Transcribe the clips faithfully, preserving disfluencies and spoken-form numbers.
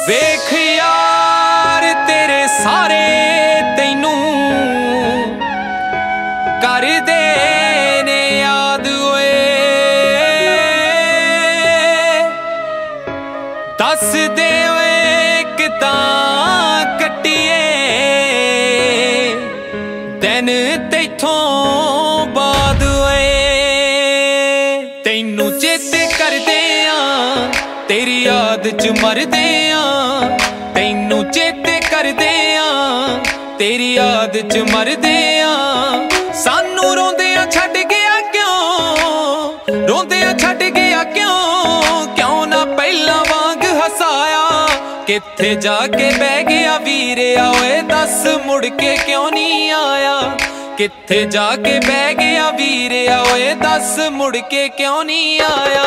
वेख यार तेरे सारे तैनू कर दे ने याद होए, दस दे किदां कट्टिए दिन तैथों बाद होए। तैनू चेते करदे आ तेरी याद च मरदे आ, तैनू चेते करदे आ तेरी याद च मरदे आ। सानू रोंदियां छड्ड गया क्यों, रोंदियां छड्ड गया क्यों, क्यों ना पहला वांग हसाया। किथे जाके बह गया वीरिया ओए दस मुड़ के क्यों नहीं आया। किथे जाके बह गया वीरिया ओए दस मुड़ के क्यों नहीं आया।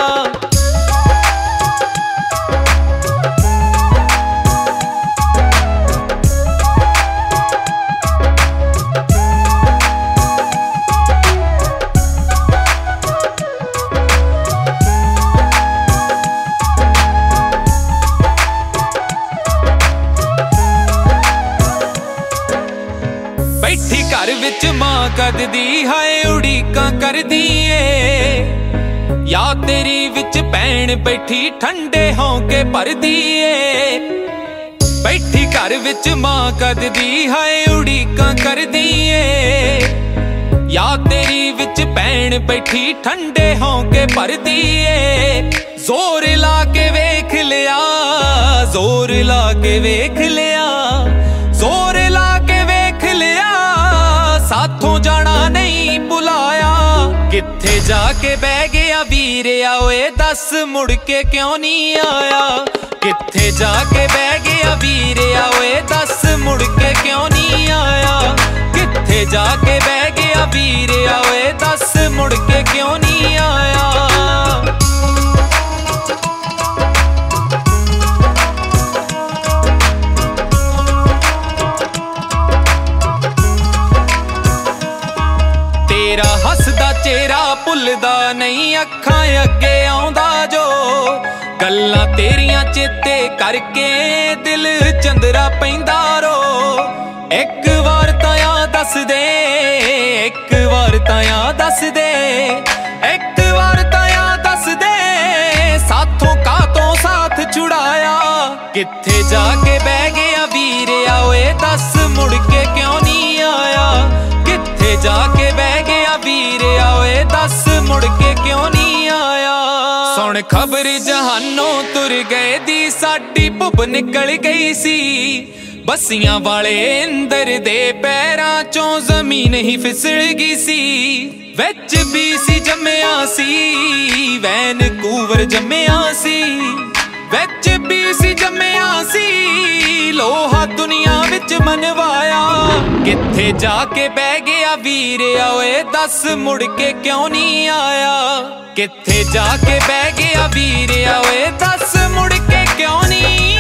बैठी घर विच मां कददी हाय उड़ीकां करदी ए, या तेरी विच भैन बैठी ठंडे होंके भरदी ए। बैठी घर विच मां कददी हाय उड़ीकां करदी ए, या तेरी विच भैन बैठी ठंडे होंके भरदी ए। जोर ला के वेख लिया, जोर ला के वेख लिया, जोर ला के वेख लिया, साथों जाना नहीं बुलाया। किथे जाके बह गया वीरिया ओए दस मुड़ के क्यों नहीं आया। किथे जाके बह गया वीरिया ओए दस मुड़ के क्यों नहीं आया। किथे जाके बह गया वीरिया ओए दस मुड़ के क्यों नहीं आया। तेरा हसदा चेहरा भुलदा नहीं अखां अगे आउंदा जो, गल्लां तेरियां चेते करके दिल चंदरा पैंदा रो। एक वार तां दस दे, एक वार तां दस दे, एक वार तां दस दे, साथों कातों साथ छुड़ाया। किथे जाके बह गया वीरिया ओए दस मुड़ के क्यों नहीं आया। किथे जाके बह गया वीरिया ओए दस मुड़ के क्यों नहीं आया। सुन खबर जहानों तुर गए दी साडी भुब निकल गई सी। बसियां वाले इंदर दे पैरां चों जमीन ही फिसल गई सी। विच भी सी जम्मिया सी, वैनकूवर जम्मिया सी। विच भी सी जम्मिया सी, लोहा दुनिया विच मनवाया। किथे जाके बह गया वीरिया ओए दस मुड़ के क्यों नहीं आया। किथे जाके बह गया वीरिया ओए दस मुड़ के क्यों नहीं